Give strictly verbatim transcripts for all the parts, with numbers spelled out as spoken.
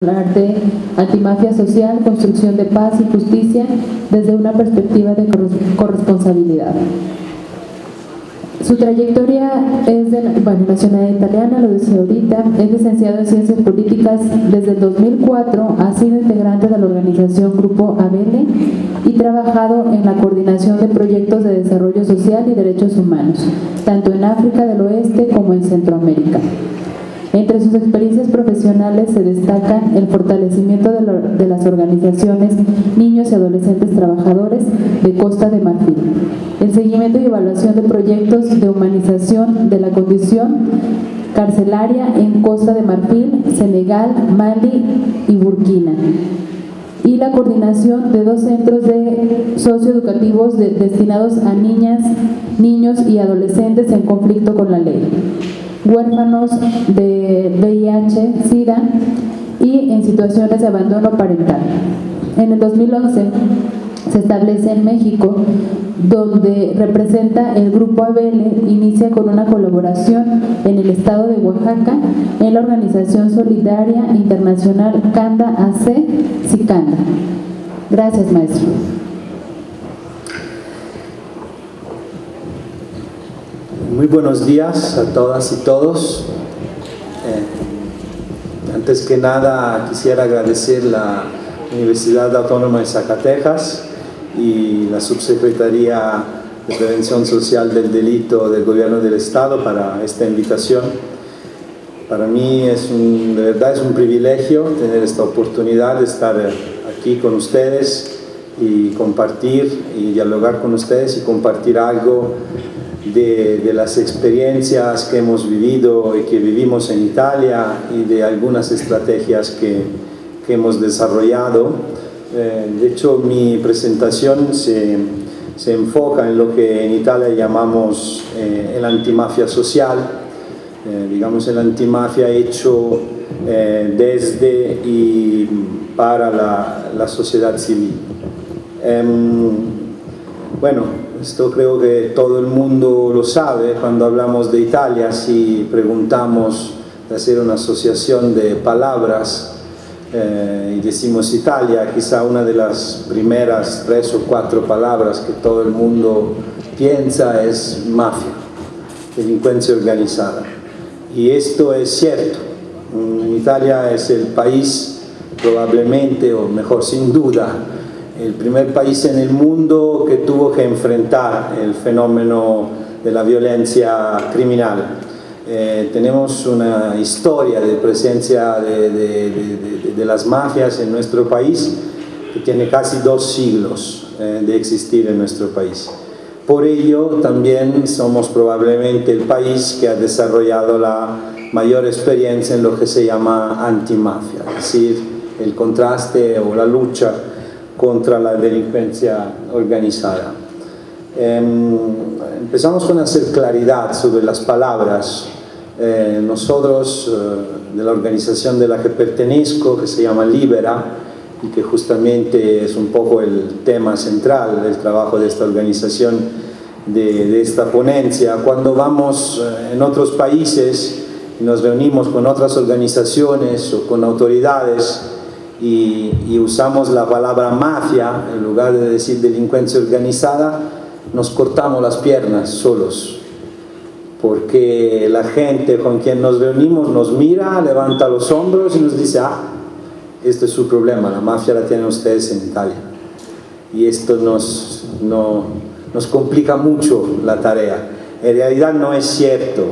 Hablar de antimafia social, construcción de paz y justicia desde una perspectiva de corresponsabilidad. Su trayectoria es de bueno, nacionalidad italiana, lo decía ahorita, es licenciado en Ciencias Políticas desde el dos mil cuatro, ha sido integrante de la organización Grupo Abele y trabajado en la coordinación de proyectos de desarrollo social y derechos humanos, tanto en África del Oeste como en Centroamérica. Entre sus experiencias profesionales se destacan el fortalecimiento de, lo, de las organizaciones Niños y Adolescentes Trabajadores de Costa de Marfil, el seguimiento y evaluación de proyectos de humanización de la condición carcelaria en Costa de Marfil, Senegal, Mali y Burkina, y la coordinación de dos centros de socioeducativos de, destinados a niñas, niños y adolescentes en conflicto con la ley, huérfanos de V I H, SIDA y en situaciones de abandono parental. En el dos mil once se establece en México, donde representa el Grupo Abele, inicia con una colaboración en el estado de Oaxaca en la organización solidaria internacional Canda A C, Sicanda. Gracias, maestro. Muy buenos días a todas y todos. Eh, antes que nada quisiera agradecer la Universidad Autónoma de Zacatecas y la Subsecretaría de Prevención Social del Delito del Gobierno del Estado para esta invitación. Para mí es un, de verdad es un privilegio tener esta oportunidad de estar aquí con ustedes y compartir y dialogar con ustedes y compartir algo De, de las experiencias que hemos vivido y que vivimos en Italia y de algunas estrategias que, que hemos desarrollado. Eh, de hecho, mi presentación se, se enfoca en lo que en Italia llamamos eh, el antimafia social, eh, digamos el antimafia hecho eh, desde y para la, la sociedad civil. Eh, bueno, esto creo que todo el mundo lo sabe cuando hablamos de Italia. Si preguntamos de hacer una asociación de palabras eh, y decimos Italia, quizá una de las primeras tres o cuatro palabras que todo el mundo piensa es mafia, delincuencia organizada. Y esto es cierto. Italia es el país probablemente, o mejor sin duda, el primer país en el mundo que tuvo que enfrentar el fenómeno de la violencia criminal. Eh, tenemos una historia de presencia de, de, de, de las mafias en nuestro país que tiene casi dos siglos eh, de existir en nuestro país. Por ello, también somos probablemente el país que ha desarrollado la mayor experiencia en lo que se llama antimafia, es decir, el contraste o la lucha contra la delincuencia organizada. Eh, empezamos con hacer claridad sobre las palabras. Eh, nosotros, eh, de la organización de la que pertenezco, que se llama Libera, y que justamente es un poco el tema central del trabajo de esta organización, de, de esta ponencia, cuando vamos eh, en otros países y nos reunimos con otras organizaciones o con autoridades, Y, y usamos la palabra mafia en lugar de decir delincuencia organizada, nos cortamos las piernas solos, porque la gente con quien nos reunimos nos mira, levanta los hombros y nos dice: ah, este es su problema, la mafia la tienen ustedes en Italia. Y esto nos, no, nos complica mucho la tarea. En realidad no es cierto.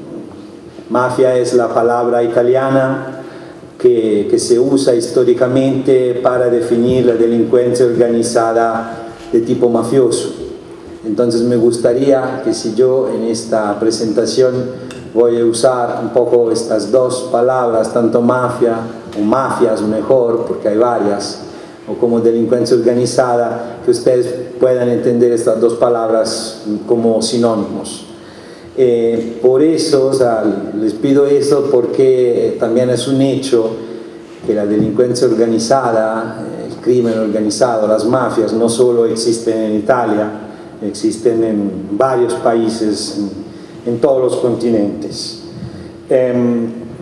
Mafia es la palabra italiana Que, que se usa históricamente para definir la delincuencia organizada de tipo mafioso. Entonces me gustaría que si yo en esta presentación voy a usar un poco estas dos palabras, tanto mafia o mafias mejor, porque hay varias, o como delincuencia organizada, que ustedes puedan entender estas dos palabras como sinónimos. Eh, por eso, o sea, les pido esto porque también es un hecho que la delincuencia organizada, el crimen organizado, las mafias no solo existen en Italia, existen en varios países, en, en todos los continentes. Eh,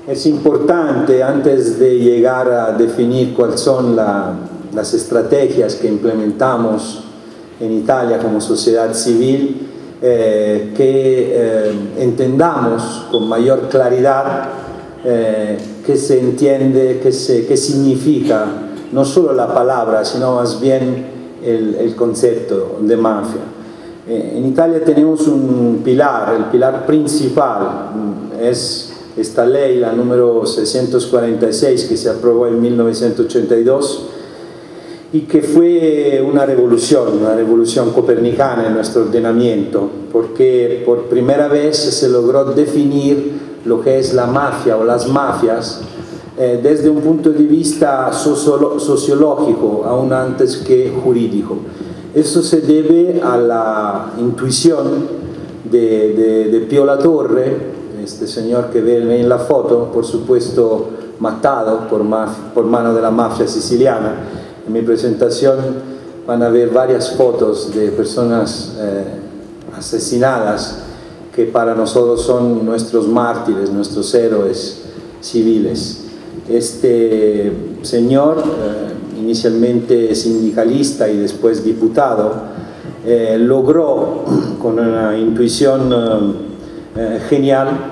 Es importante, antes de llegar a definir cuáles son la, las estrategias que implementamos en Italia como sociedad civil, eh, que eh, entendamos con mayor claridad eh, qué se entiende, qué, se, qué significa no solo la palabra, sino más bien el, el concepto de mafia. Eh, en Italia tenemos un pilar, el pilar principal es esta ley, la número seiscientos cuarenta y seis, que se aprobó en mil novecientos ochenta y dos y que fue una revolución, una revolución copernicana en nuestro ordenamiento, porque por primera vez se logró definir lo que es la mafia o las mafias eh, desde un punto de vista sociológico, aún antes que jurídico. Eso se debe a la intuición de, de, de Pio La Torre, este señor que ven en la foto, por supuesto matado por, por mano de la mafia siciliana. En mi presentación van a ver varias fotos de personas eh, asesinadas que para nosotros son nuestros mártires, nuestros héroes civiles. Este señor, eh, inicialmente sindicalista y después diputado, eh, logró con una intuición eh, genial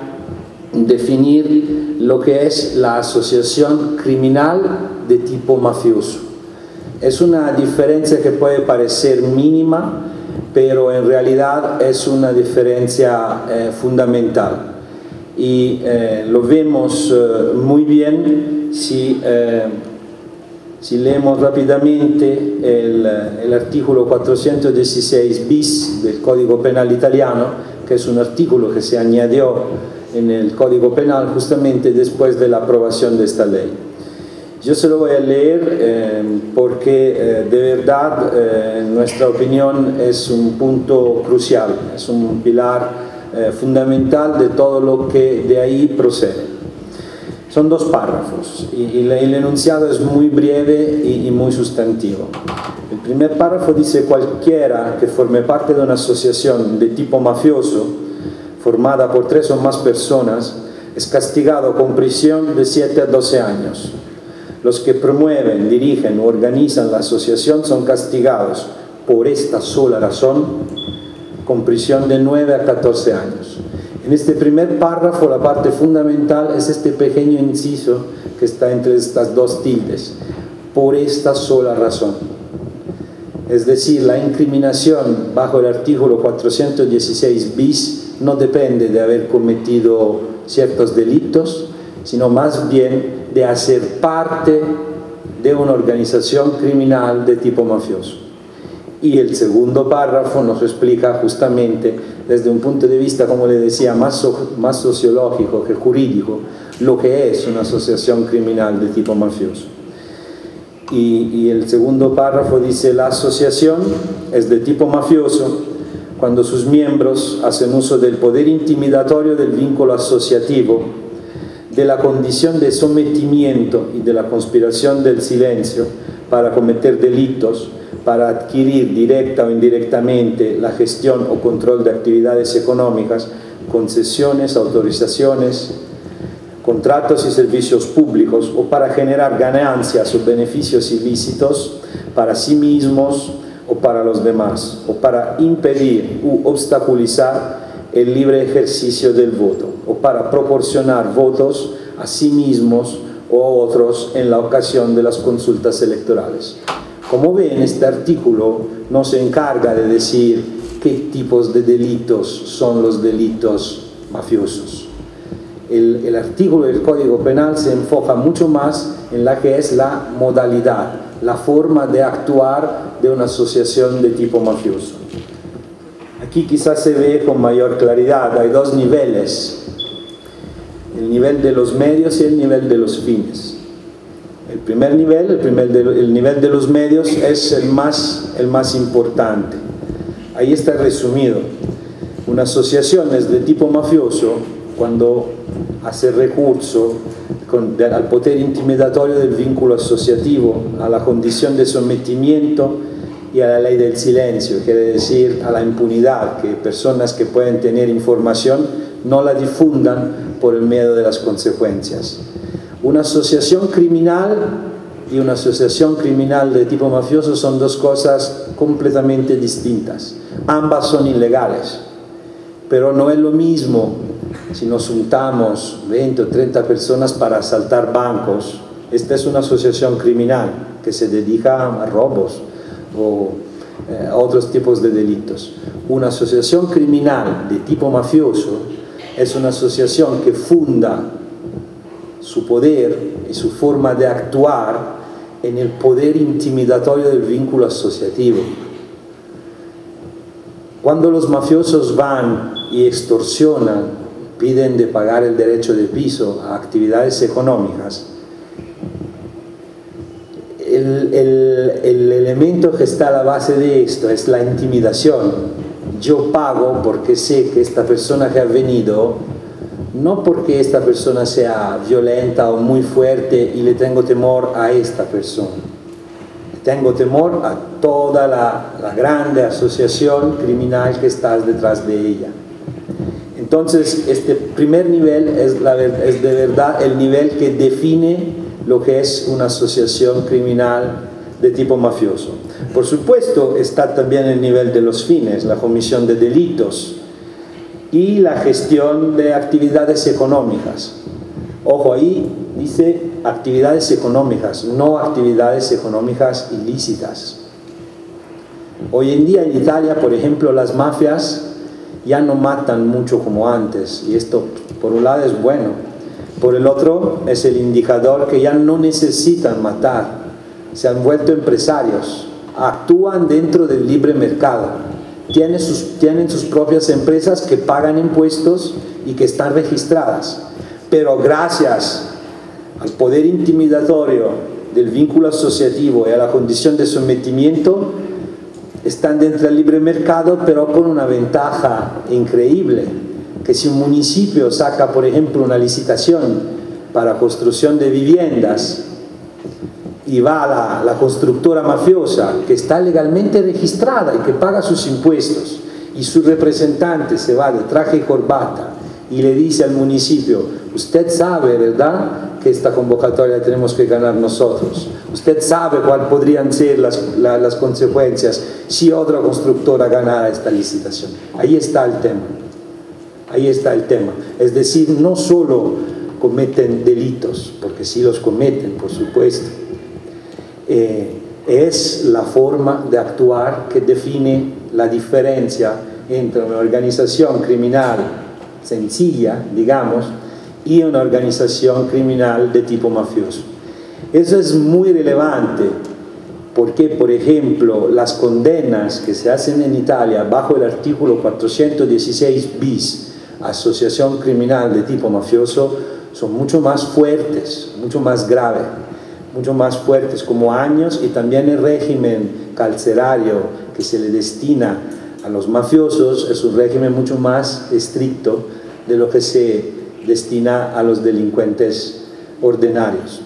definir lo que es la asociación criminal de tipo mafioso. Es una diferencia que puede parecer mínima, pero en realidad es una diferencia eh, fundamental. Y eh, lo vemos eh, muy bien si, eh, si leemos rápidamente el, el artículo cuatrocientos dieciséis bis del Código Penal italiano, que es un artículo que se añadió en el Código Penal justamente después de la aprobación de esta ley. Yo se lo voy a leer eh, porque eh, de verdad, eh, en nuestra opinión, es un punto crucial, es un pilar eh, fundamental de todo lo que de ahí procede. Son dos párrafos y, y el enunciado es muy breve y, y muy sustantivo. El primer párrafo dice: cualquiera que forme parte de una asociación de tipo mafioso formada por tres o más personas es castigado con prisión de siete a doce años. Los que promueven, dirigen o organizan la asociación son castigados por esta sola razón con prisión de nueve a catorce años. En este primer párrafo la parte fundamental es este pequeño inciso que está entre estas dos tildes: por esta sola razón. Es decir, la incriminación bajo el artículo cuatrocientos dieciséis bis no depende de haber cometido ciertos delitos, sino más bien de hacer parte de una organización criminal de tipo mafioso. Y el segundo párrafo nos explica justamente desde un punto de vista, como le decía, más, so, más sociológico que jurídico, lo que es una asociación criminal de tipo mafioso. Y, y el segundo párrafo dice: la asociación es de tipo mafioso cuando sus miembros hacen uso del poder intimidatorio del vínculo asociativo, de la condición de sometimiento y de la conspiración del silencio para cometer delitos, para adquirir directa o indirectamente la gestión o control de actividades económicas, concesiones, autorizaciones, contratos y servicios públicos, o para generar ganancias o beneficios ilícitos para sí mismos o para los demás, o para impedir u obstaculizar el libre ejercicio del voto, o para proporcionar votos a sí mismos o a otros en la ocasión de las consultas electorales. Como ven, este artículo no se encarga de decir qué tipos de delitos son los delitos mafiosos. El, el artículo del Código Penal se enfoca mucho más en la que es la modalidad, la forma de actuar de una asociación de tipo mafioso. Aquí quizás se ve con mayor claridad, hay dos niveles: el nivel de los medios y el nivel de los fines. El primer nivel, el, primer de, el nivel de los medios, es el más, el más importante. Ahí está resumido. Una asociación es de tipo mafioso cuando hace recurso con, de, al poder intimidatorio del vínculo asociativo, a la condición de sometimiento y a la ley del silencio, quiere decir a la impunidad, que personas que pueden tener información no la difundan por el miedo de las consecuencias. Una asociación criminal y una asociación criminal de tipo mafioso son dos cosas completamente distintas. Ambas son ilegales, pero no es lo mismo si nos juntamos veinte o treinta personas para asaltar bancos. Esta es una asociación criminal que se dedica a robos o eh, a otros tipos de delitos. Una asociación criminal de tipo mafioso es una asociación que funda su poder y su forma de actuar en el poder intimidatorio del vínculo asociativo. Cuando los mafiosos van y extorsionan, piden de pagar el derecho de piso a actividades económicas, el, el, el elemento que está a la base de esto es la intimidación. Yo pago porque sé que esta persona que ha venido, no porque esta persona sea violenta o muy fuerte y le tengo temor a esta persona, tengo temor a toda la, la grande asociación criminal que está detrás de ella. Entonces, este primer nivel es, la, es de verdad el nivel que define lo que es una asociación criminal de tipo mafioso. Por supuesto, está también el nivel de los fines, la comisión de delitos y la gestión de actividades económicas. Ojo, ahí dice actividades económicas, no actividades económicas ilícitas. Hoy en día en Italia, por ejemplo, las mafias ya no matan mucho como antes, y esto por un lado es bueno. Por el otro es el indicador que ya no necesitan matar, se han vuelto empresarios, actúan dentro del libre mercado, tienen sus, tienen sus propias empresas que pagan impuestos y que están registradas, pero gracias al poder intimidatorio del vínculo asociativo y a la condición de sometimiento, están dentro del libre mercado, pero con una ventaja increíble, que si un municipio saca, por ejemplo, una licitación para construcción de viviendas y va la, la constructora mafiosa que está legalmente registrada y que paga sus impuestos, y su representante se va de traje y corbata y le dice al municipio: usted sabe, ¿verdad?, que esta convocatoria la tenemos que ganar nosotros. Usted sabe cuáles podrían ser las, la, las consecuencias si otra constructora ganara esta licitación. Ahí está el tema. Ahí está el tema. Es decir, no solo cometen delitos, porque sí los cometen, por supuesto. Eh, es la forma de actuar que define la diferencia entre una organización criminal sencilla, digamos, y una organización criminal de tipo mafioso. Eso es muy relevante porque, por ejemplo, las condenas que se hacen en Italia bajo el artículo cuatrocientos dieciséis bis, asociación criminal de tipo mafioso, son mucho más fuertes, mucho más graves, mucho más fuertes como años, y también el régimen carcelario que se le destina a los mafiosos es un régimen mucho más estricto de lo que se destina a los delincuentes ordinarios.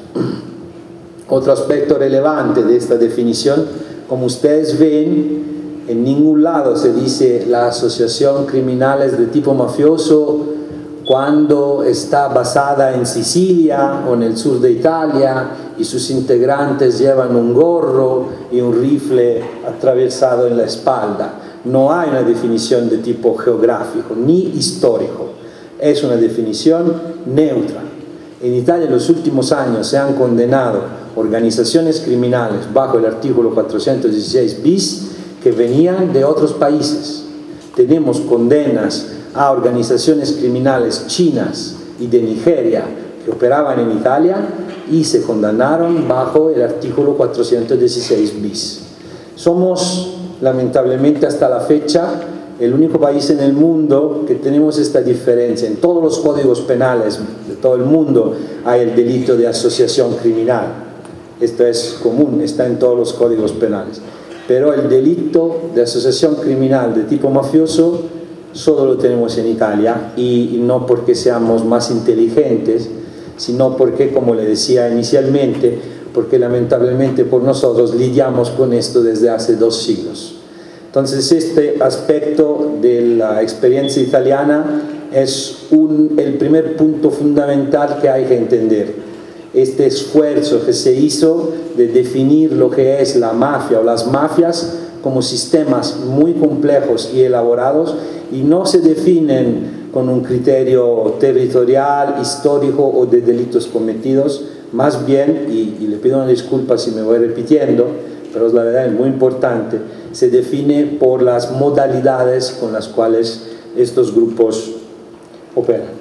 Otro aspecto relevante de esta definición, como ustedes ven, en ningún lado se dice la asociación criminal es de tipo mafioso cuando está basada en Sicilia o en el sur de Italia y sus integrantes llevan un gorro y un rifle atravesado en la espalda. No hay una definición de tipo geográfico ni histórico, es una definición neutra. En Italia en los últimos años se han condenado organizaciones criminales bajo el artículo cuatrocientos dieciséis bis que venían de otros países. Tenemos condenas a organizaciones criminales chinas y de Nigeria que operaban en Italia y se condenaron bajo el artículo cuatrocientos dieciséis bis. Somos, lamentablemente hasta la fecha, el único país en el mundo que tenemos esta diferencia. En todos los códigos penales de todo el mundo hay el delito de asociación criminal. Esto es común, está en todos los códigos penales. Pero el delito de asociación criminal de tipo mafioso solo lo tenemos en Italia, y, y no porque seamos más inteligentes, sino porque, como le decía inicialmente, porque lamentablemente por nosotros lidiamos con esto desde hace dos siglos. Entonces este aspecto de la experiencia italiana es un, el primer punto fundamental que hay que entender. Este esfuerzo que se hizo de definir lo que es la mafia o las mafias como sistemas muy complejos y elaborados, y no se definen con un criterio territorial, histórico o de delitos cometidos, más bien, y, y le pido una disculpa si me voy repitiendo, pero la verdad es muy importante, se define por las modalidades con las cuales estos grupos operan.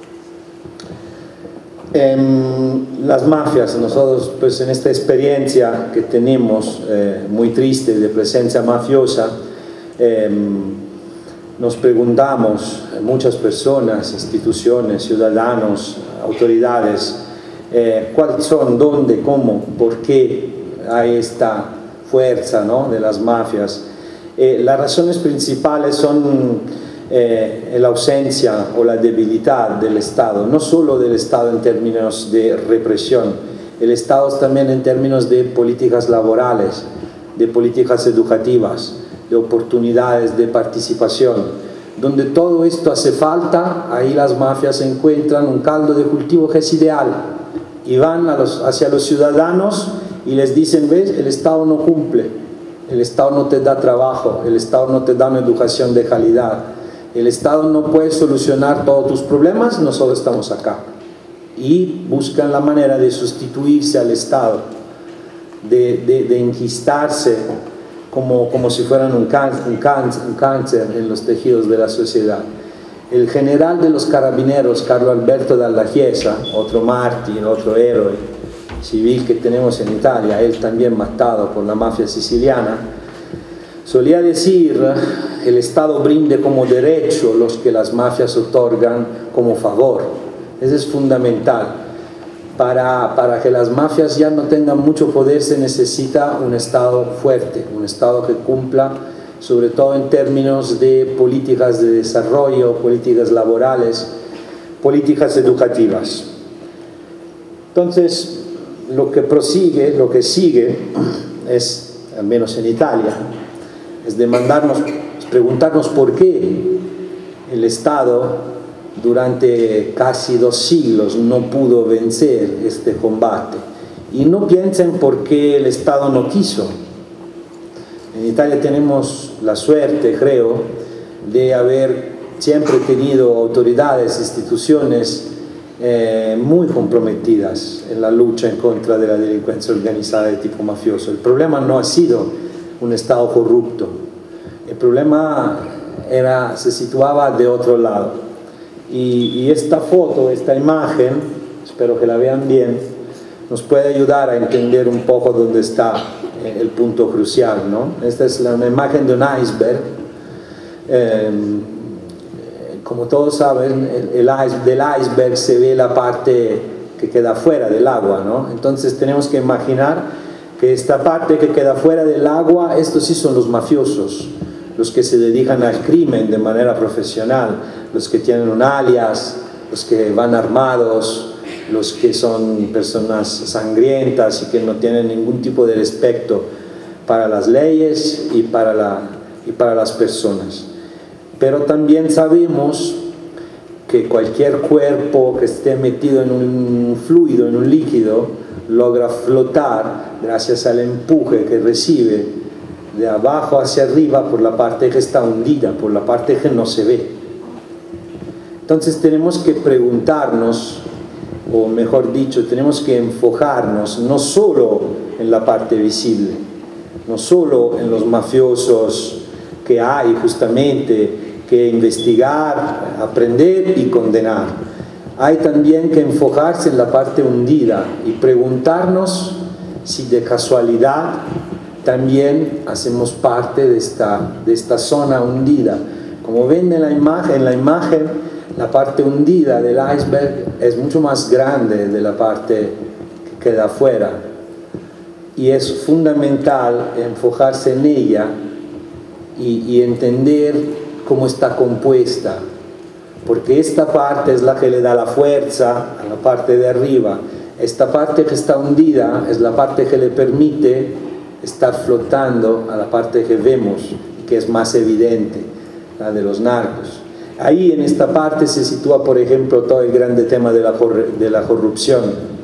En las mafias, nosotros pues en esta experiencia que tenemos eh, muy triste de presencia mafiosa, eh, nos preguntamos, muchas personas, instituciones, ciudadanos, autoridades, eh, cuáles son, dónde, cómo, por qué hay esta fuerza, ¿no?, de las mafias. Eh, las razones principales son eh, la ausencia o la debilidad del Estado, no solo del Estado en términos de represión, el Estado también en términos de políticas laborales, de políticas educativas, de oportunidades de participación. Donde todo esto hace falta, ahí las mafias encuentran un caldo de cultivo que es ideal, y van a los, hacia los ciudadanos y les dicen: ves, el Estado no cumple, el Estado no te da trabajo, el Estado no te da una educación de calidad, el Estado no puede solucionar todos tus problemas, nosotros estamos acá. Y buscan la manera de sustituirse al Estado, de, de, de enquistarse como, como si fueran un cáncer, un, cáncer, un cáncer en los tejidos de la sociedad. El general de los carabineros, Carlo Alberto Dalla Chiesa, otro mártir, otro héroe civil que tenemos en Italia, él también matado por la mafia siciliana, solía decir: el Estado brinde como derecho los que las mafias otorgan como favor. Eso es fundamental. Para, para que las mafias ya no tengan mucho poder se necesita un Estado fuerte, un Estado que cumpla, sobre todo en términos de políticas de desarrollo, políticas laborales, políticas educativas. Entonces, lo que prosigue, lo que sigue, es, al menos en Italia, es demandarnos, es preguntarnos por qué el Estado durante casi dos siglos no pudo vencer este combate. Y no piensen por qué el Estado no quiso. En Italia tenemos la suerte, creo, de haber siempre tenido autoridades, instituciones eh, muy comprometidas en la lucha en contra de la delincuencia organizada de tipo mafioso. El problema no ha sido un Estado corrupto, el problema era, se situaba de otro lado. Y, y esta foto, esta imagen, espero que la vean bien, nos puede ayudar a entender un poco dónde está el punto crucial, ¿no? Esta es la, una imagen de un iceberg. Eh, como todos saben, el, el, del iceberg se ve la parte que queda fuera del agua, ¿no? Entonces tenemos que imaginar que esta parte que queda fuera del agua, estos sí son los mafiosos, los que se dedican al crimen de manera profesional, los que tienen un alias, los que van armados, los que son personas sangrientas y que no tienen ningún tipo de respeto para las leyes y para, la, y para las personas. Pero también sabemos que cualquier cuerpo que esté metido en un fluido, en un líquido, logra flotar gracias al empuje que recibe de abajo hacia arriba por la parte que está hundida, por la parte que no se ve. Entonces tenemos que preguntarnos, o mejor dicho, tenemos que enfocarnos no solo en la parte visible, no solo en los mafiosos que hay justamente que investigar, aprender y condenar. Hay también que enfocarse en la parte hundida y preguntarnos si de casualidad también hacemos parte de esta, de esta zona hundida. Como ven en la imagen, en la imagen, la parte hundida del iceberg es mucho más grande de la parte que queda afuera. Y es fundamental enfocarse en ella y, y entender cómo está compuesta. Porque esta parte es la que le da la fuerza a la parte de arriba. Esta parte que está hundida es la parte que le permite estar flotando a la parte que vemos y que es más evidente, la de los narcos. Ahí en esta parte se sitúa, por ejemplo, todo el grande tema de la, de la corrupción,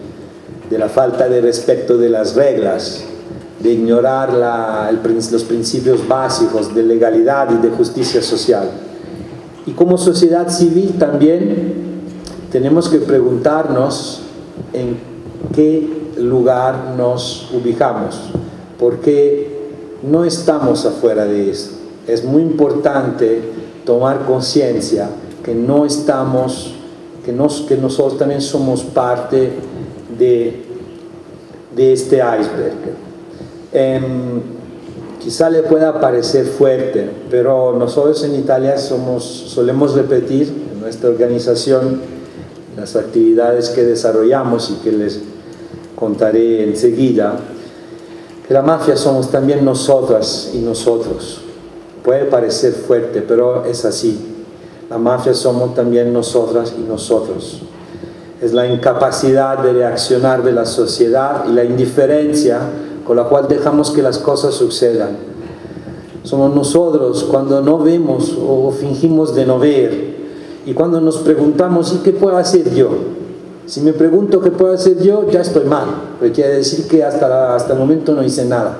de la falta de respeto de las reglas, de ignorar la, el, los principios básicos de legalidad y de justicia social. Y como sociedad civil también tenemos que preguntarnos en qué lugar nos ubicamos, porque no estamos afuera de eso. Es muy importante tomar conciencia que no estamos, que, nos, que nosotros también somos parte de, de este iceberg. Eh, quizá le pueda parecer fuerte, pero nosotros en Italia somos, solemos repetir en nuestra organización las actividades que desarrollamos y que les contaré enseguida, que la mafia somos también nosotras y nosotros. Puede parecer fuerte, pero es así. La mafia somos también nosotras y nosotros. Es la incapacidad de reaccionar de la sociedad y la indiferencia con la cual dejamos que las cosas sucedan. Somos nosotros cuando no vemos o fingimos de no ver, y cuando nos preguntamos, ¿y qué puedo hacer yo? Si me pregunto qué puedo hacer yo, ya estoy mal, porque quiere decir que hasta, la, hasta el momento no hice nada.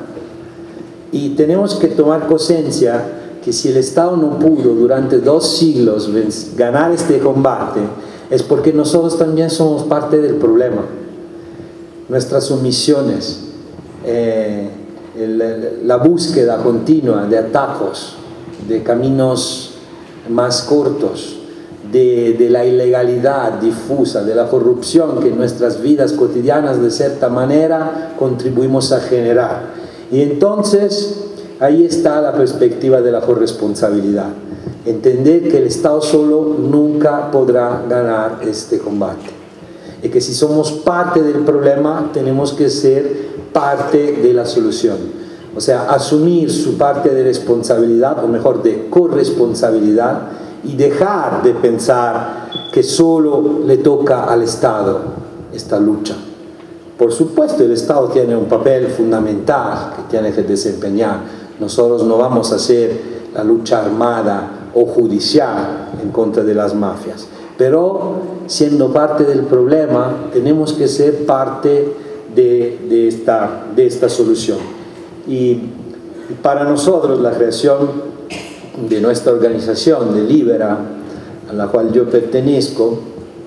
Y tenemos que tomar conciencia que si el Estado no pudo durante dos siglos ganar este combate, es porque nosotros también somos parte del problema. Nuestras omisiones, eh, el, la búsqueda continua de atajos, de caminos más cortos, de, de la ilegalidad difusa, de la corrupción que en nuestras vidas cotidianas de cierta manera contribuimos a generar. Y entonces ahí está la perspectiva de la corresponsabilidad. Entender que el Estado solo nunca podrá ganar este combate. Y que si somos parte del problema, tenemos que ser parte de la solución. O sea, asumir su parte de responsabilidad, o mejor, de corresponsabilidad, y dejar de pensar que solo le toca al Estado esta lucha. Por supuesto, el Estado tiene un papel fundamental que tiene que desempeñar. Nosotros no vamos a hacer la lucha armada o judicial en contra de las mafias, pero siendo parte del problema tenemos que ser parte de, de, esta, de esta solución. Y, y para nosotros la creación de nuestra organización de Libera, a la cual yo pertenezco,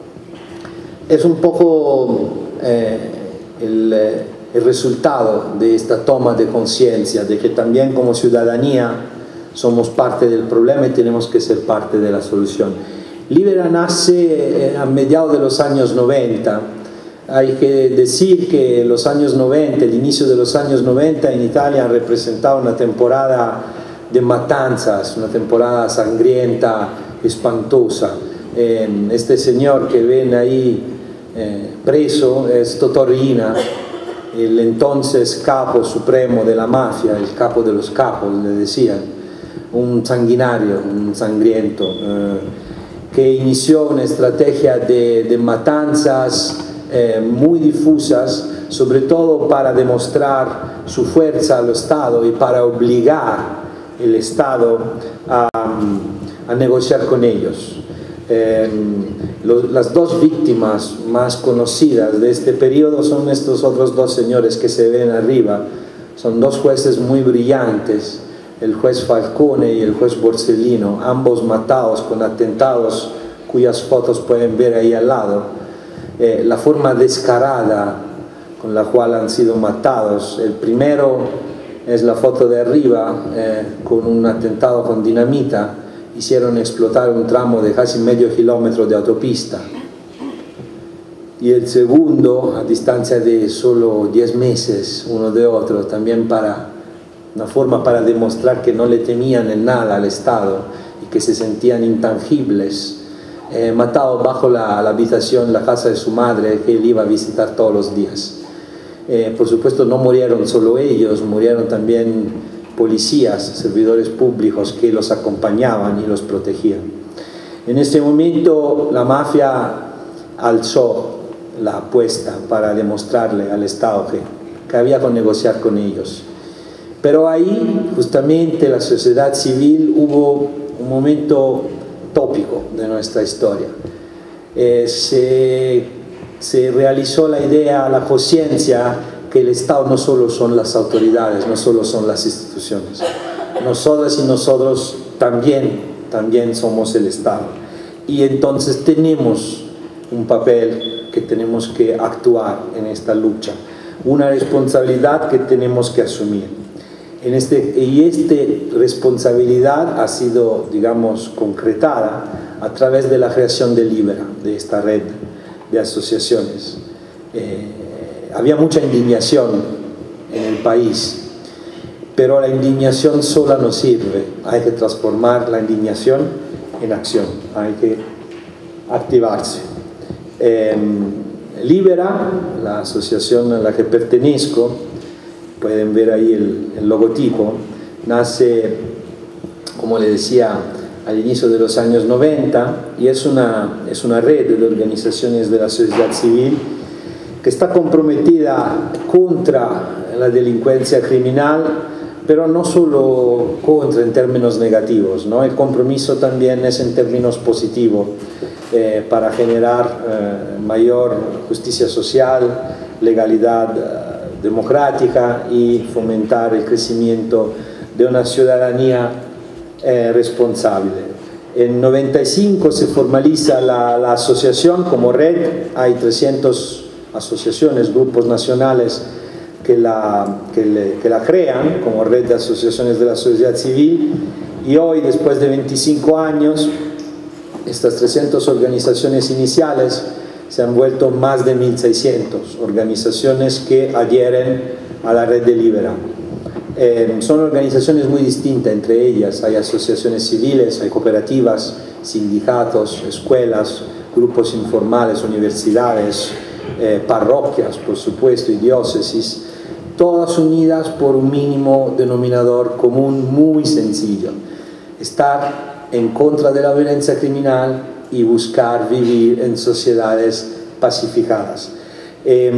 es un poco eh, el, el resultado de esta toma de conciencia de que también como ciudadanía somos parte del problema y tenemos que ser parte de la solución. Libera nace a mediados de los años noventa. Hay que decir que los años noventa, el inicio de los años noventa en Italia han representado una temporada de matanzas, una temporada sangrienta, espantosa. Eh, este señor que ven ahí eh, preso es Totò Riina, el entonces capo supremo de la mafia, el capo de los capos, le decían, un sanguinario, un sangriento, eh, que inició una estrategia de, de matanzas eh, muy difusas, sobre todo para demostrar su fuerza al Estado y para obligar el Estado a, a negociar con ellos. Eh, lo, las dos víctimas más conocidas de este periodo son estos otros dos señores que se ven arriba. Son dos jueces muy brillantes, el juez Falcone y el juez Borsellino, ambos matados con atentados cuyas fotos pueden ver ahí al lado. Eh, la forma descarada con la cual han sido matados. El primero es la foto de arriba, eh, con un atentado con dinamita, hicieron explotar un tramo de casi medio kilómetro de autopista. Y el segundo, a distancia de solo diez meses uno de otro, también para una forma para demostrar que no le temían en nada al Estado y que se sentían intangibles, eh, matado bajo la, la habitación, la casa de su madre, que él iba a visitar todos los días. Eh, por supuesto no murieron solo ellos, murieron también policías, servidores públicos que los acompañaban y los protegían. En este momento la mafia alzó la apuesta para demostrarle al Estado que, que había que negociar con ellos. Pero ahí justamente la sociedad civil hubo un momento tópico de nuestra historia. Eh, se, se realizó la idea, la conciencia que el Estado no solo son las autoridades, no solo son las instituciones. Nosotras y nosotros también, también somos el Estado. Y entonces tenemos un papel que tenemos que actuar en esta lucha, una responsabilidad que tenemos que asumir. En este, y esta responsabilidad ha sido, digamos, concretada a través de la creación de Libera, de esta red de asociaciones. Eh, había mucha indignación en el país, pero la indignación sola no sirve, hay que transformar la indignación en acción, hay que activarse. Eh, Libera, la asociación a la que pertenezco, pueden ver ahí el, el logotipo, nace, como le decía, al inicio de los años noventa y es una, es una red de organizaciones de la sociedad civil que está comprometida contra la delincuencia criminal, pero no solo contra en términos negativos, ¿no? El compromiso también es en términos positivos, eh, para generar eh, mayor justicia social, legalidad eh, democrática y fomentar el crecimiento de una ciudadanía eh, responsable. En noventa y cinco se formaliza la, la asociación como red, hay trescientas asociaciones, grupos nacionales que la, que, le, que la crean como red de asociaciones de la sociedad civil, y hoy, después de veinticinco años, estas trescientas organizaciones iniciales se han vuelto más de mil seiscientas organizaciones que adhieren a la red de Libera. Eh, son organizaciones muy distintas entre ellas, hay asociaciones civiles, hay cooperativas, sindicatos, escuelas, grupos informales, universidades, eh, parroquias, por supuesto, y diócesis, todas unidas por un mínimo denominador común muy sencillo: estar en contra de la violencia criminal y buscar vivir en sociedades pacificadas. Eh,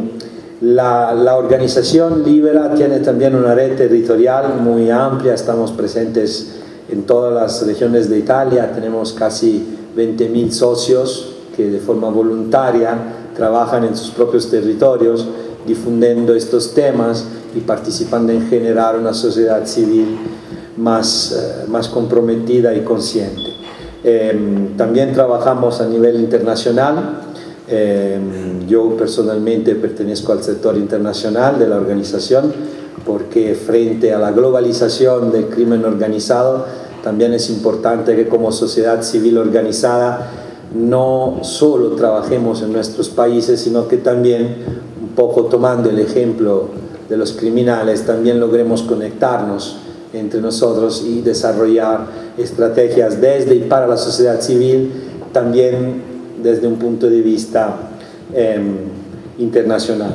la, la organización Libera tiene también una red territorial muy amplia, estamos presentes en todas las regiones de Italia, tenemos casi veinte mil socios que de forma voluntaria trabajan en sus propios territorios difundiendo estos temas y participando en generar una sociedad civil más, eh, más comprometida y consciente. Eh, también trabajamos a nivel internacional. Eh, yo personalmente pertenezco al sector internacional de la organización porque frente a la globalización del crimen organizado también es importante que como sociedad civil organizada no solo trabajemos en nuestros países, sino que también, un poco tomando el ejemplo de los criminales, también logremos conectarnos entre nosotros y desarrollar estrategias desde y para la sociedad civil, también desde un punto de vista eh, internacional.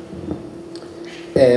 Eh,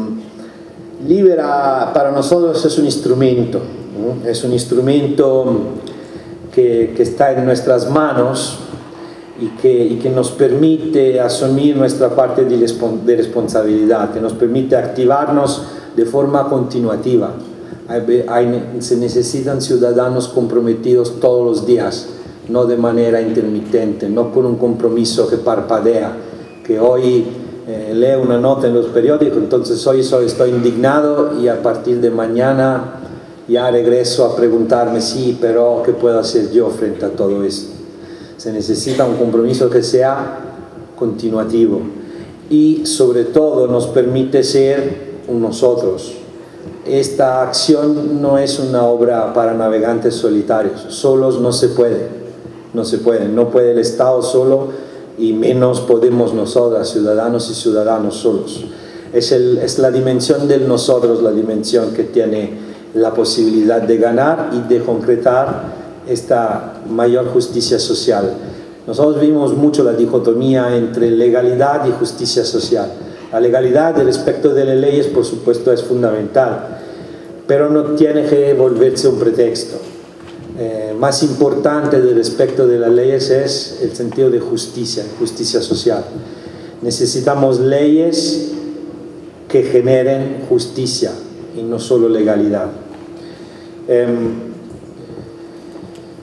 Libera para nosotros es un instrumento, ¿no? Es un instrumento que, que está en nuestras manos y que, y que nos permite asumir nuestra parte de, de responsabilidad, que nos permite activarnos de forma continuativa. Hay, hay, se necesitan ciudadanos comprometidos todos los días, no de manera intermitente, no con un compromiso que parpadea, que hoy eh, leo una nota en los periódicos, entonces hoy solo estoy indignado y a partir de mañana ya regreso a preguntarme, sí, pero ¿qué puedo hacer yo frente a todo esto? Se necesita un compromiso que sea continuativo y sobre todo nos permite ser nosotros. Esta acción no es una obra para navegantes solitarios, solos no se puede, no se puede, no puede el Estado solo y menos podemos nosotras, ciudadanos y ciudadanos solos. Es, el, es la dimensión del nosotros, la dimensión que tiene la posibilidad de ganar y de concretar esta mayor justicia social. Nosotros vimos mucho la dicotomía entre legalidad y justicia social. La legalidad, el respeto de las leyes, por supuesto, es fundamental, pero no tiene que volverse un pretexto. Eh, más importante del respeto de las leyes es el sentido de justicia, justicia social. Necesitamos leyes que generen justicia y no solo legalidad. Eh,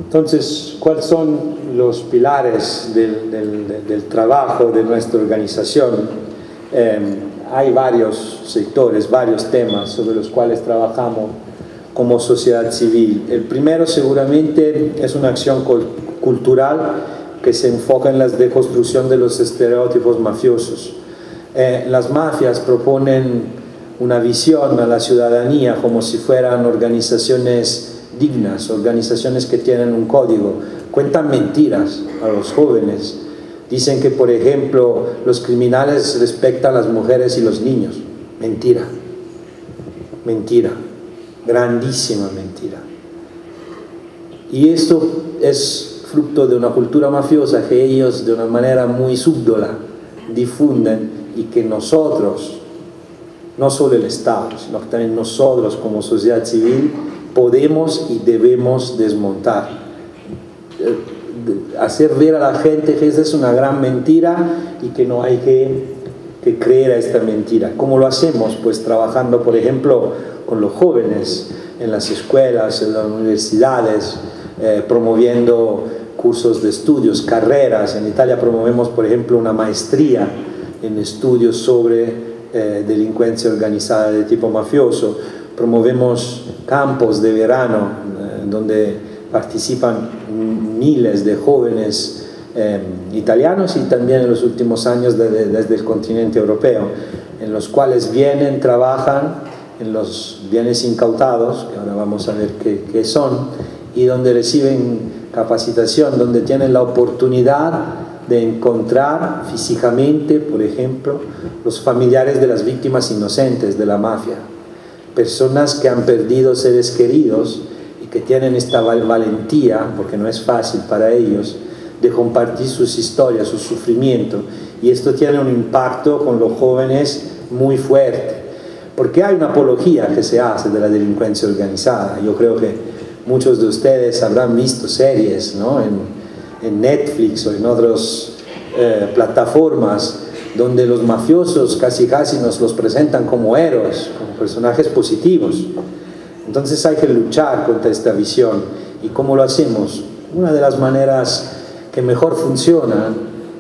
Entonces, ¿cuáles son los pilares del, del, del trabajo de nuestra organización? Eh, hay varios sectores, varios temas sobre los cuales trabajamos como sociedad civil. El primero seguramente es una acción cultural que se enfoca en la deconstrucción de los estereotipos mafiosos. Eh, las mafias proponen una visión a la ciudadanía como si fueran organizaciones dignas, organizaciones que tienen un código. Cuentan mentiras a los jóvenes. Dicen que, por ejemplo, los criminales respetan a las mujeres y los niños. Mentira. Mentira. Grandísima mentira. Y esto es fruto de una cultura mafiosa que ellos, de una manera muy súbdula, difunden, y que nosotros, no solo el Estado, sino que también nosotros como sociedad civil, podemos y debemos desmontar, hacer ver a la gente que esa es una gran mentira y que no hay que, que creer a esta mentira. ¿Cómo lo hacemos? Pues trabajando, por ejemplo, con los jóvenes en las escuelas, en las universidades, eh, promoviendo cursos de estudios, carreras. En Italia promovemos, por ejemplo, una maestría en estudios sobre eh, delincuencia organizada de tipo mafioso. Promovemos campos de verano eh, donde participan miles de jóvenes eh, italianos y también en los últimos años de, de, desde el continente europeo, en los cuales vienen, trabajan en los bienes incautados, que ahora vamos a ver qué, qué son, y donde reciben capacitación, donde tienen la oportunidad de encontrar físicamente, por ejemplo, los familiares de las víctimas inocentes de la mafia. Personas que han perdido seres queridos y que tienen esta valentía, porque no es fácil para ellos, de compartir sus historias, su sufrimiento. Y esto tiene un impacto con los jóvenes muy fuerte, porque hay una apología que se hace de la delincuencia organizada. Yo creo que muchos de ustedes habrán visto series, ¿no?, en, en Netflix o en otras eh, plataformas, donde los mafiosos casi casi nos los presentan como héroes, como personajes positivos. Entonces hay que luchar contra esta visión. ¿Y cómo lo hacemos? Una de las maneras que mejor funcionan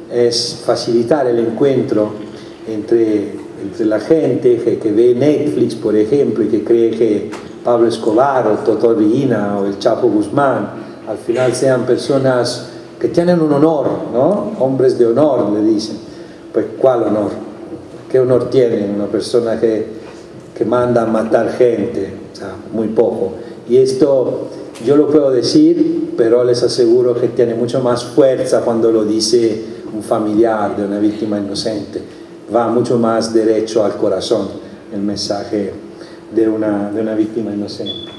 es facilitar el encuentro entre, entre la gente que, que ve Netflix, por ejemplo, y que cree que Pablo Escobar o Totò Riina o el Chapo Guzmán al final sean personas que tienen un honor, ¿no? Hombres de honor, le dicen. Pues, ¿cuál honor? ¿Qué honor tiene una persona que, que manda a matar gente? O sea, muy poco. Y esto yo lo puedo decir, pero les aseguro que tiene mucho más fuerza cuando lo dice un familiar de una víctima inocente. Va mucho más derecho al corazón el mensaje de una, de una víctima inocente.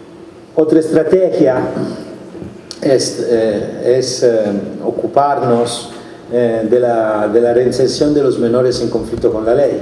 Otra estrategia es, eh, es eh, ocuparnos eh, de, la, de la reinserción de los menores en conflicto con la ley,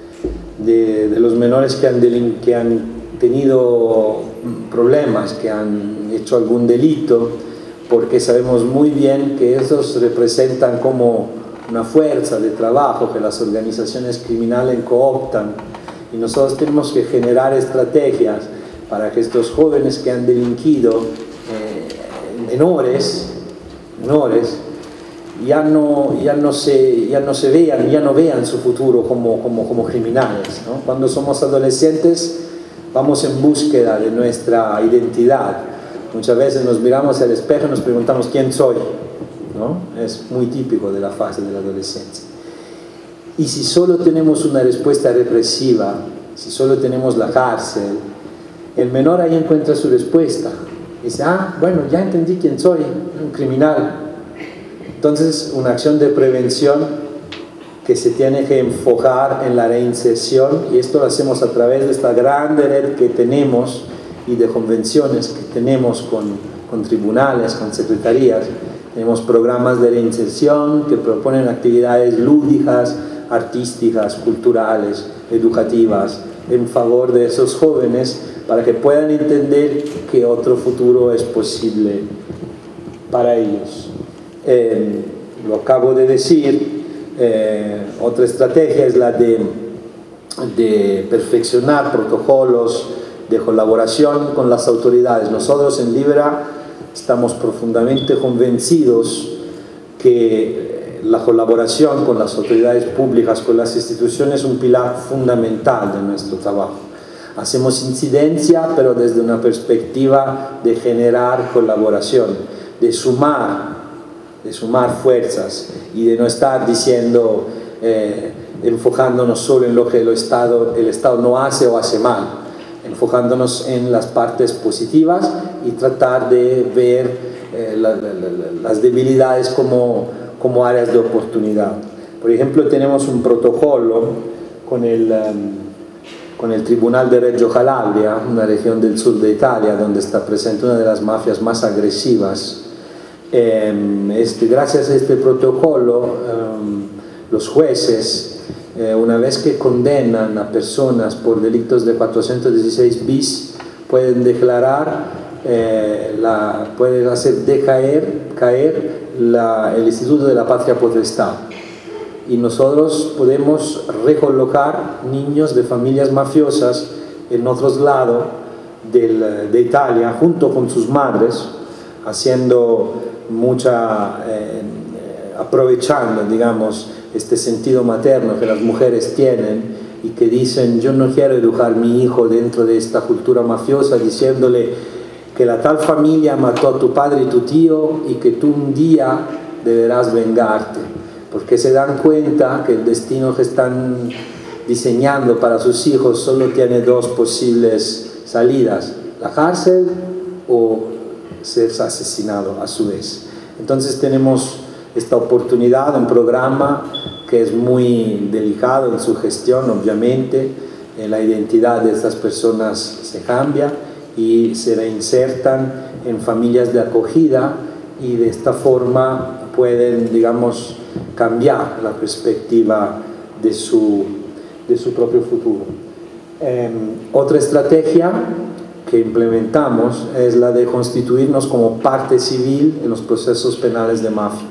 de, de los menores que han, que han tenido problemas, que han hecho algún delito, porque sabemos muy bien que esos representan como una fuerza de trabajo que las organizaciones criminales cooptan, y nosotros tenemos que generar estrategias para que estos jóvenes que han delinquido, eh, menores, menores ya, no, ya, no se, ya no se vean, ya no vean su futuro como, como, como criminales, ¿no? Cuando somos adolescentes vamos en búsqueda de nuestra identidad. Muchas veces nos miramos al espejo y nos preguntamos quién soy, ¿no? Es muy típico de la fase de la adolescencia. Y si solo tenemos una respuesta represiva, si solo tenemos la cárcel, el menor ahí encuentra su respuesta. Dice, ah, bueno, ya entendí quién soy, un criminal. Entonces, una acción de prevención que se tiene que enfocar en la reinserción, y esto lo hacemos a través de esta grande red que tenemos y de convenciones que tenemos con, con tribunales, con secretarías. Tenemos programas de reinserción que proponen actividades lúdicas, artísticas, culturales, educativas, en favor de esos jóvenes para que puedan entender que otro futuro es posible para ellos. Eh, lo acabo de decir, eh, otra estrategia es la de, de perfeccionar protocolos de colaboración con las autoridades. Nosotros en Libera estamos profundamente convencidos que la colaboración con las autoridades públicas, con las instituciones, es un pilar fundamental de nuestro trabajo. Hacemos incidencia, pero desde una perspectiva de generar colaboración, de sumar, de sumar fuerzas y de no estar diciendo, eh, enfocándonos solo en lo que el Estado, el Estado no hace o hace mal, enfocándonos en las partes positivas y tratar de ver eh, la, la, la, las debilidades como, como áreas de oportunidad. Por ejemplo, tenemos un protocolo con el, um, con el Tribunal de Reggio Calabria, una región del sur de Italia donde está presente una de las mafias más agresivas. Eh, este, gracias a este protocolo, um, los jueces, Eh, una vez que condenan a personas por delitos de cuatrocientos dieciséis bis, pueden declarar, eh, la, pueden hacer decaer caer la, el Instituto de la Patria Potestad. Y nosotros podemos recolocar niños de familias mafiosas en otros lados del, de Italia, junto con sus madres, haciendo mucha, eh, aprovechando, digamos, este sentido materno que las mujeres tienen y que dicen, yo no quiero educar a mi hijo dentro de esta cultura mafiosa diciéndole que la tal familia mató a tu padre y tu tío y que tú un día deberás vengarte, porque se dan cuenta que el destino que están diseñando para sus hijos solo tiene dos posibles salidas, la cárcel o ser asesinado a su vez. Entonces tenemos esta oportunidad, un programa que es muy delicado en su gestión, obviamente, eh, la identidad de estas personas se cambia y se reinsertan en familias de acogida y de esta forma pueden, digamos, cambiar la perspectiva de su, de su propio futuro. Eh, otra estrategia que implementamos es la de constituirnos como parte civil en los procesos penales de mafia.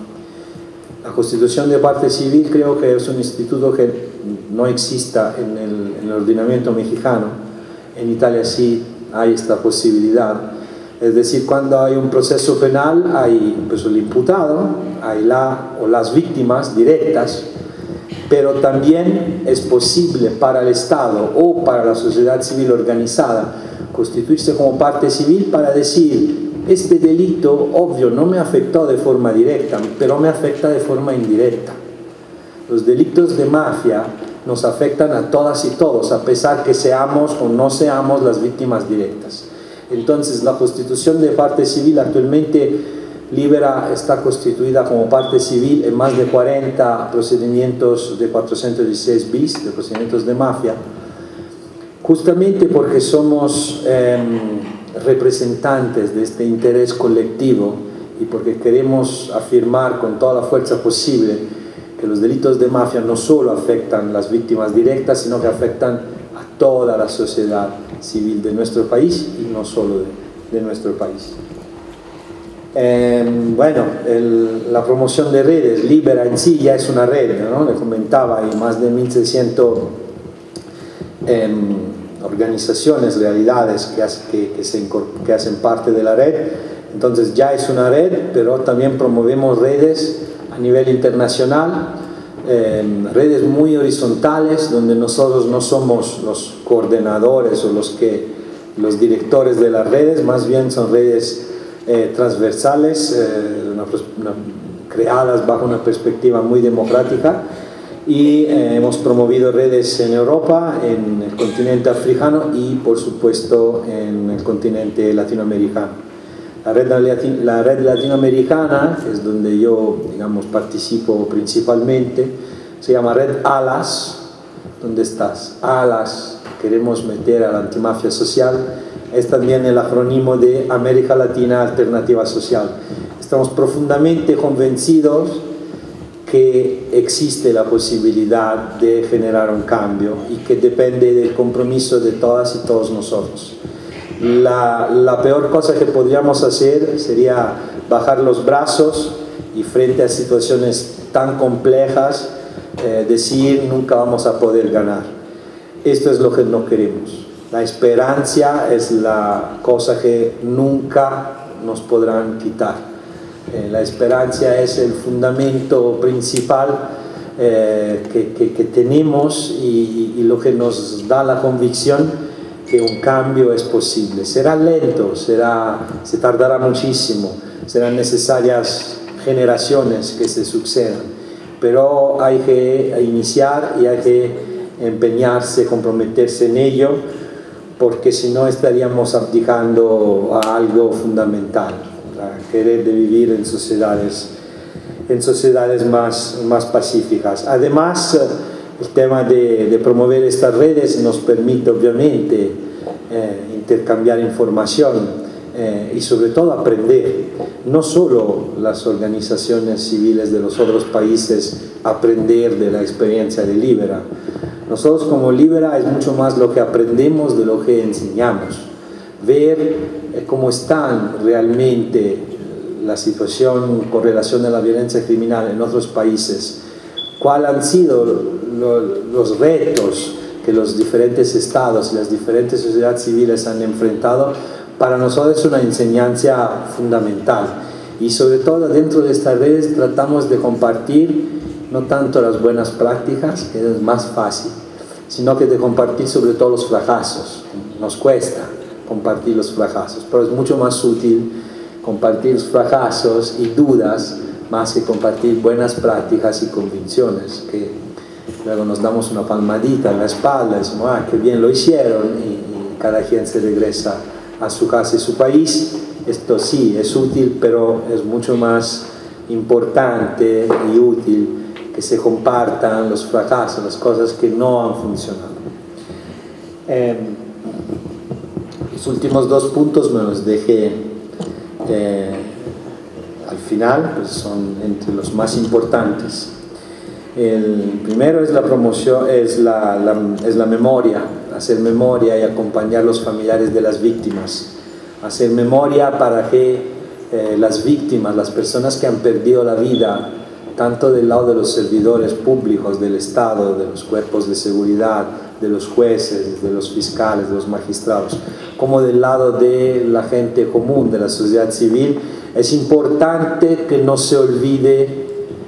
La constitución de parte civil creo que es un instituto que no exista en el, en el ordenamiento mexicano. En Italia sí hay esta posibilidad. Es decir, cuando hay un proceso penal hay pues, el imputado, hay la o las víctimas directas, pero también es posible para el Estado o para la sociedad civil organizada constituirse como parte civil para decir, este delito, obvio, no me afectó de forma directa, pero me afecta de forma indirecta. Los delitos de mafia nos afectan a todas y todos, a pesar que seamos o no seamos las víctimas directas. Entonces, la constitución de parte civil actualmente Libera está constituida como parte civil en más de cuarenta procedimientos de cuatrocientos dieciséis bis, de procedimientos de mafia, justamente porque somos eh, representantes de este interés colectivo y porque queremos afirmar con toda la fuerza posible que los delitos de mafia no solo afectan a las víctimas directas, sino que afectan a toda la sociedad civil de nuestro país y no solo de, de nuestro país. Eh, bueno, el, la promoción de redes, Libera en sí ya es una red, ¿no? Le comentaba, hay más de mil seiscientas eh, organizaciones, realidades que, hace, que, que, se, que hacen parte de la red, entonces ya es una red, pero también promovemos redes a nivel internacional, eh, redes muy horizontales, donde nosotros no somos los coordinadores o los, que, los directores de las redes, más bien son redes Eh, transversales, eh, una, una, creadas bajo una perspectiva muy democrática, y eh, hemos promovido redes en Europa, en el continente africano y por supuesto en el continente latinoamericano. La red, la red latinoamericana, que es donde yo digamos participo principalmente, se llama Red Alas. ¿Dónde estás? Alas, queremos meter a la antimafia social. Es también el acrónimo de América Latina Alternativa Social. Estamos profundamente convencidos que existe la posibilidad de generar un cambio y que depende del compromiso de todas y todos nosotros. La, la peor cosa que podríamos hacer sería bajar los brazos y frente a situaciones tan complejas eh, decir nunca vamos a poder ganar. Esto es lo que no queremos. La esperanza es la cosa que nunca nos podrán quitar. Eh, la esperanza es el fundamento principal eh, que, que, que tenemos y, y lo que nos da la convicción que un cambio es posible. Será lento, será, se tardará muchísimo, serán necesarias generaciones que se sucedan, pero hay que iniciar y hay que empeñarse, comprometerse en ello, porque si no estaríamos abdicando a algo fundamental, a querer de vivir en sociedades, en sociedades más, más pacíficas. Además, el tema de, de promover estas redes nos permite obviamente eh, intercambiar información eh, y sobre todo aprender, no solo las organizaciones civiles de los otros países aprender de la experiencia de Libera. Nosotros como Libera es mucho más lo que aprendemos de lo que enseñamos, ver eh, cómo están realmente la situación con relación a la violencia criminal en otros países, cuáles han sido lo, los retos que los diferentes estados y las diferentes sociedades civiles han enfrentado. Para nosotros es una enseñanza fundamental y sobre todo dentro de estas redes tratamos de compartir no tanto las buenas prácticas, que es más fácil, sino que de compartir sobre todo los fracasos. Nos cuesta compartir los fracasos, pero es mucho más útil compartir los fracasos y dudas más que compartir buenas prácticas y convicciones, que luego nos damos una palmadita en la espalda y decimos, ah, qué bien lo hicieron, y, y cada quien se regresa a su casa y su país. Esto sí, es útil, pero es mucho más importante y útil que se compartan los fracasos, las cosas que no han funcionado. Eh, los últimos dos puntos me los dejé eh, al final, pues son entre los más importantes. El primero es la promoción, es la, la, es la memoria, hacer memoria y acompañar a los familiares de las víctimas. Hacer memoria para que eh, las víctimas, las personas que han perdido la vida, tanto del lado de los servidores públicos del Estado, de los cuerpos de seguridad, de los jueces, de los fiscales, de los magistrados, como del lado de la gente común, de la sociedad civil, es importante que no se olvide,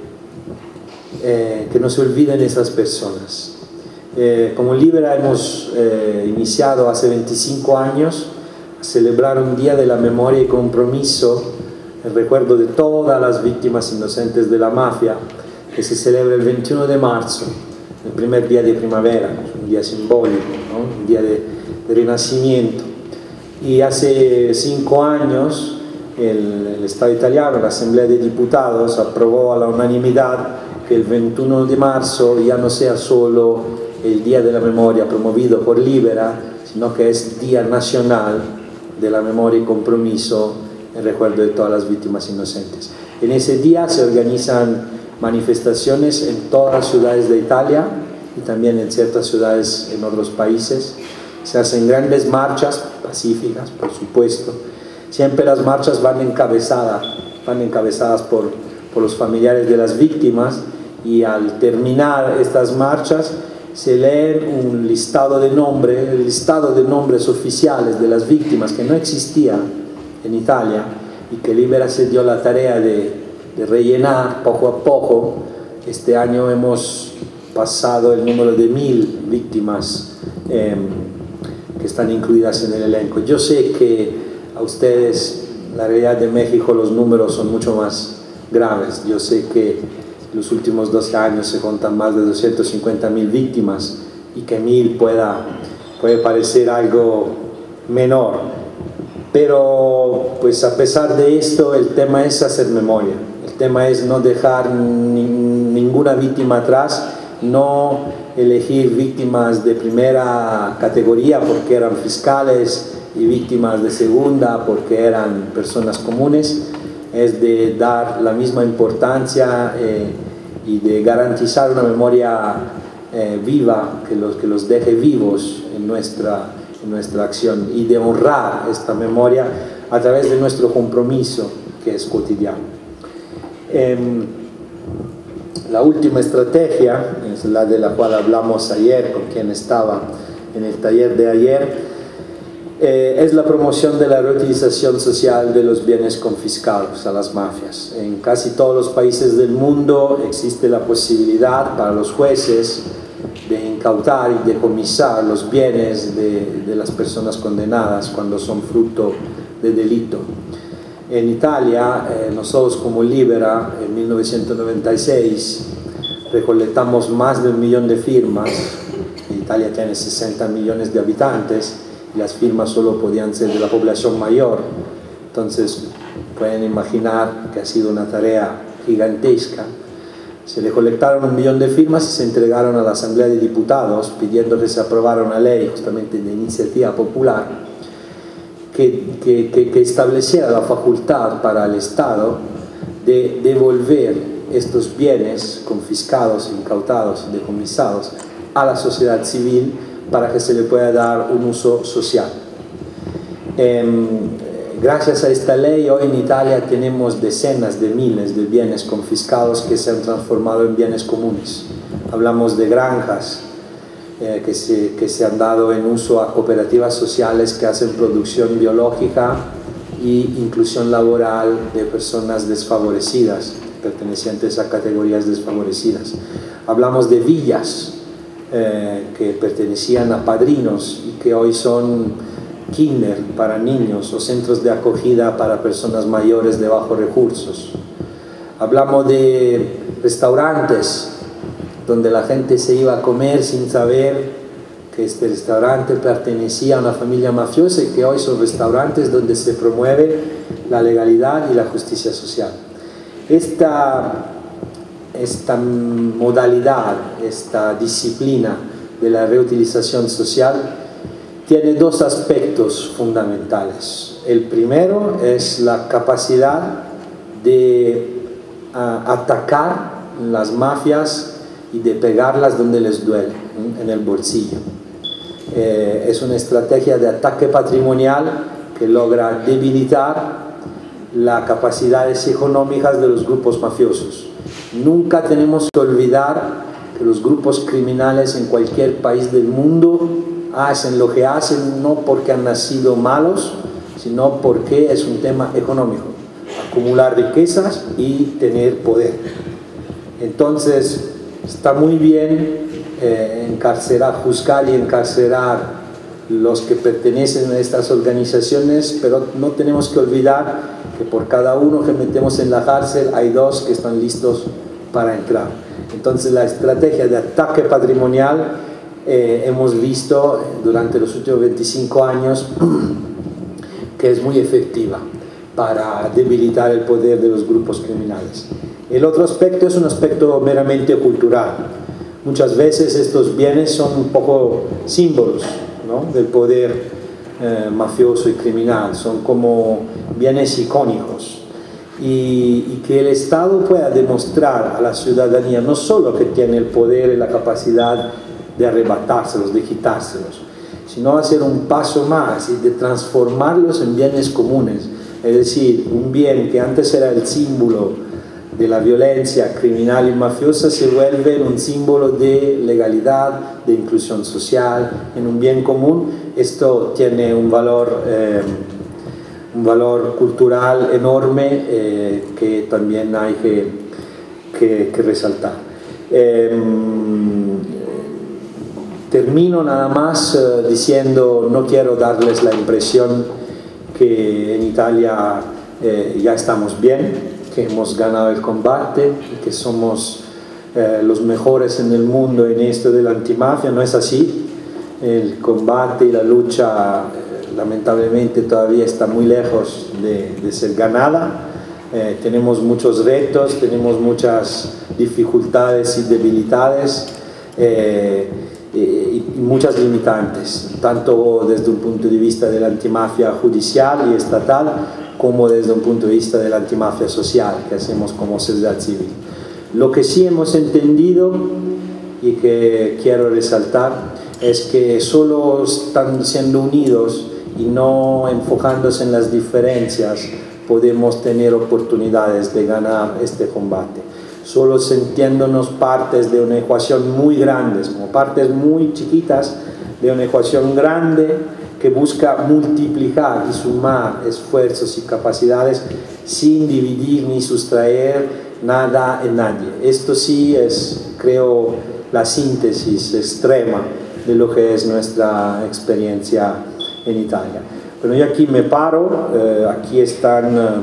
eh, que no se olviden esas personas. Eh, como Libera hemos eh, iniciado hace veinticinco años a celebrar un día de la memoria y compromiso, el recuerdo de todas las víctimas inocentes de la mafia, que se celebra el veintiuno de marzo, el primer día de primavera, un día simbólico, ¿no? Un día de, de renacimiento. Y hace cinco años el, el Estado italiano, la Asamblea de Diputados, aprobó a la unanimidad que el veintiuno de marzo ya no sea solo el Día de la Memoria promovido por Libera, sino que es Día Nacional de la Memoria y Compromiso en recuerdo de todas las víctimas inocentes. En ese día se organizan manifestaciones en todas las ciudades de Italia y también en ciertas ciudades en otros países. Se hacen grandes marchas pacíficas, por supuesto. Siempre las marchas van encabezadas, van encabezadas por, por los familiares de las víctimas, y al terminar estas marchas se lee un listado de nombres, el listado de nombres oficiales de las víctimas que no existía en Italia y que Libera se dio la tarea de, de rellenar poco a poco. Este año hemos pasado el número de mil víctimas eh, que están incluidas en el elenco. Yo sé que a ustedes, la realidad de México, los números son mucho más graves. Yo sé que en los últimos doce años se contan más de doscientas cincuenta mil víctimas y que mil pueda, puede parecer algo menor. Pero pues a pesar de esto, el tema es hacer memoria, el tema es no dejar ni, ninguna víctima atrás, no elegir víctimas de primera categoría porque eran fiscales y víctimas de segunda porque eran personas comunes. Es de dar la misma importancia eh, y de garantizar una memoria eh, viva, que los, que los deje vivos en nuestra en nuestra acción, y de honrar esta memoria a través de nuestro compromiso, que es cotidiano. Eh, la última estrategia es la de la cual hablamos ayer con quien estaba en el taller de ayer. eh, es la promoción de la reutilización social de los bienes confiscados a las mafias. En casi todos los países del mundo existe la posibilidad para los jueces de incautar y decomisar los bienes de, de las personas condenadas cuando son fruto de delito. En Italia, eh, nosotros como Libera, en mil novecientos noventa y seis, recolectamos más de un millón de firmas. Italia tiene sesenta millones de habitantes y las firmas solo podían ser de la población mayor. Entonces, pueden imaginar que ha sido una tarea gigantesca. Se recolectaron un millón de firmas y se entregaron a la Asamblea de Diputados pidiendo que se aprobara una ley justamente de iniciativa popular que, que, que, que estableciera la facultad para el Estado de devolver estos bienes confiscados, incautados, decomisados a la sociedad civil para que se le pueda dar un uso social. Eh, Gracias a esta ley, hoy en Italia tenemos decenas de miles de bienes confiscados que se han transformado en bienes comunes. Hablamos de granjas eh, que, se, que se han dado en uso a cooperativas sociales que hacen producción biológica e inclusión laboral de personas desfavorecidas, pertenecientes a categorías desfavorecidas. Hablamos de villas eh, que pertenecían a padrinos y que hoy son kinder para niños o centros de acogida para personas mayores de bajos recursos. Hablamos de restaurantes donde la gente se iba a comer sin saber que este restaurante pertenecía a una familia mafiosa y que hoy son restaurantes donde se promueve la legalidad y la justicia social. Esta, esta modalidad, esta disciplina de la reutilización social tiene dos aspectos fundamentales. El primero es la capacidad de uh, atacar las mafias y de pegarlas donde les duele, ¿eh? en el bolsillo. Eh, es una estrategia de ataque patrimonial que logra debilitar las capacidades económicas de los grupos mafiosos. Nunca tenemos que olvidar que los grupos criminales en cualquier país del mundo hacen lo que hacen no porque han nacido malos, sino porque es un tema económico, acumular riquezas y tener poder. Entonces está muy bien eh, encarcelar, juzgar y encarcelar los que pertenecen a estas organizaciones, pero no tenemos que olvidar que por cada uno que metemos en la cárcel hay dos que están listos para entrar. Entonces la estrategia de ataque patrimonial Eh, hemos visto durante los últimos veinticinco años que es muy efectiva para debilitar el poder de los grupos criminales. El otro aspecto es un aspecto meramente cultural. Muchas veces estos bienes son un poco símbolos, ¿no?, del poder eh, mafioso y criminal, son como bienes icónicos. Y, y que el Estado pueda demostrar a la ciudadanía no solo que tiene el poder y la capacidad de arrebatárselos, de quitárselos, sino hacer un paso más y de transformarlos en bienes comunes. Es decir, un bien que antes era el símbolo de la violencia criminal y mafiosa se vuelve en un símbolo de legalidad, de inclusión social, en un bien común. Esto tiene un valor, eh, un valor cultural enorme eh, que también hay que, que, que resaltar. Eh, Termino nada más uh, diciendo, no quiero darles la impresión que en Italia eh, ya estamos bien, que hemos ganado el combate, que somos eh, los mejores en el mundo en esto de la antimafia. No es así. El combate y la lucha eh, lamentablemente todavía está muy lejos de, de ser ganada. Eh, tenemos muchos retos, tenemos muchas dificultades y debilidades. Eh, y muchas limitantes, tanto desde un punto de vista de la antimafia judicial y estatal, como desde un punto de vista de la antimafia social que hacemos como sociedad civil. Lo que sí hemos entendido y que quiero resaltar es que solo están siendo unidos y no enfocándose en las diferencias podemos tener oportunidades de ganar este combate. Solo sintiéndonos partes de una ecuación muy grande, como partes muy chiquitas de una ecuación grande que busca multiplicar y sumar esfuerzos y capacidades sin dividir ni sustraer nada en nadie. Esto sí es, creo, la síntesis extrema de lo que es nuestra experiencia en Italia. Bueno, yo aquí me paro, eh, aquí están eh,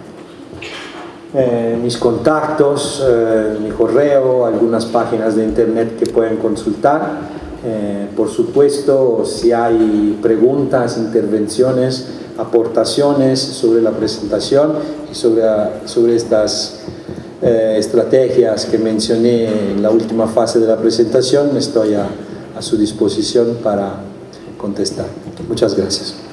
eh, mis contactos, eh, mi correo, algunas páginas de internet que pueden consultar. Eh, por supuesto, si hay preguntas, intervenciones, aportaciones sobre la presentación y sobre, sobre estas eh, estrategias que mencioné en la última fase de la presentación, estoy a, a su disposición para contestar. Muchas gracias.